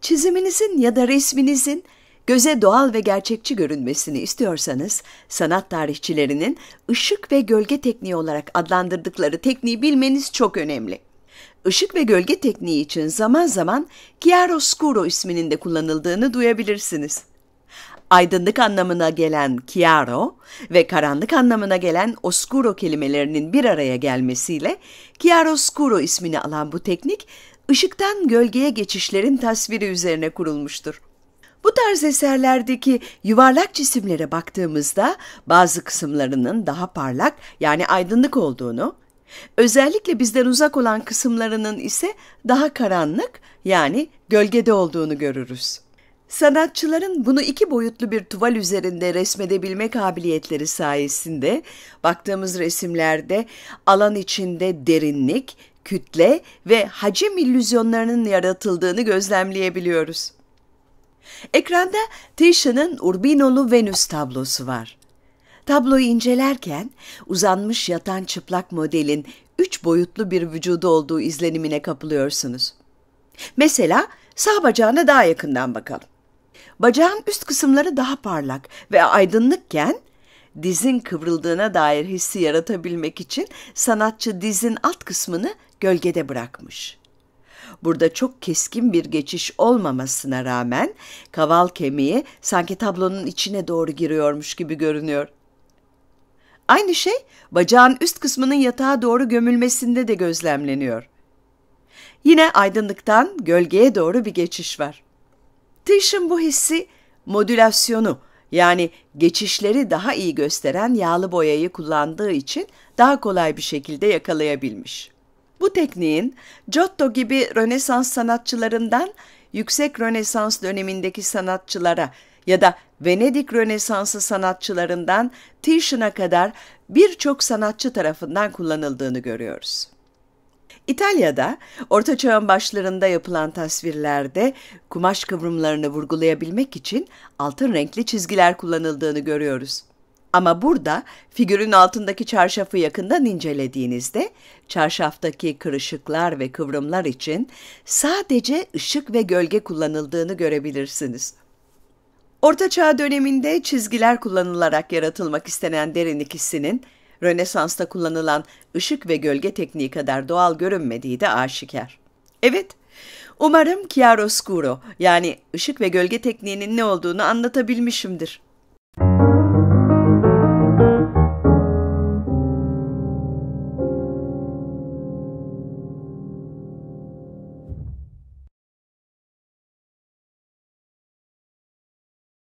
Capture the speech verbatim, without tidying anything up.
Çiziminizin ya da resminizin göze doğal ve gerçekçi görünmesini istiyorsanız, sanat tarihçilerinin ışık ve gölge tekniği olarak adlandırdıkları tekniği bilmeniz çok önemli. Işık ve gölge tekniği için zaman zaman chiaroscuro isminin de kullanıldığını duyabilirsiniz. Aydınlık anlamına gelen chiaro ve karanlık anlamına gelen oscuro kelimelerinin bir araya gelmesiyle chiaroscuro ismini alan bu teknik, ışıktan gölgeye geçişlerin tasviri üzerine kurulmuştur. Bu tarz eserlerdeki yuvarlak cisimlere baktığımızda bazı kısımlarının daha parlak yani aydınlık olduğunu, özellikle bizden uzak olan kısımlarının ise daha karanlık yani gölgede olduğunu görürüz. Sanatçıların bunu iki boyutlu bir tuval üzerinde resmedebilme kabiliyetleri sayesinde baktığımız resimlerde alan içinde derinlik, kütle ve hacim illüzyonlarının yaratıldığını gözlemleyebiliyoruz. Ekranda Titian'ın Urbinolu Venüs tablosu var. Tabloyu incelerken uzanmış yatan çıplak modelin üç boyutlu bir vücudu olduğu izlenimine kapılıyorsunuz. Mesela sağ bacağına daha yakından bakalım. Bacağın üst kısımları daha parlak ve aydınlıkken dizin kıvrıldığına dair hissi yaratabilmek için sanatçı dizin alt kısmını gölgede bırakmış. Burada çok keskin bir geçiş olmamasına rağmen kaval kemiği sanki tablonun içine doğru giriyormuş gibi görünüyor. Aynı şey bacağın üst kısmının yatağa doğru gömülmesinde de gözlemleniyor. Yine aydınlıktan gölgeye doğru bir geçiş var. Titian bu hissi modülasyonu yani geçişleri daha iyi gösteren yağlı boyayı kullandığı için daha kolay bir şekilde yakalayabilmiş. Bu tekniğin Giotto gibi Rönesans sanatçılarından yüksek Rönesans dönemindeki sanatçılara ya da Venedik Rönesansı sanatçılarından Titian'a kadar birçok sanatçı tarafından kullanıldığını görüyoruz. İtalya'da Orta Çağ'ın başlarında yapılan tasvirlerde kumaş kıvrımlarını vurgulayabilmek için altın renkli çizgiler kullanıldığını görüyoruz. Ama burada figürün altındaki çarşafı yakından incelediğinizde çarşaftaki kırışıklar ve kıvrımlar için sadece ışık ve gölge kullanıldığını görebilirsiniz. Orta Çağ döneminde çizgiler kullanılarak yaratılmak istenen derinlik hissinin Rönesans'ta kullanılan ışık ve gölge tekniği kadar doğal görünmediği de aşikar. Evet, umarım chiaroscuro yani ışık ve gölge tekniğinin ne olduğunu anlatabilmişimdir.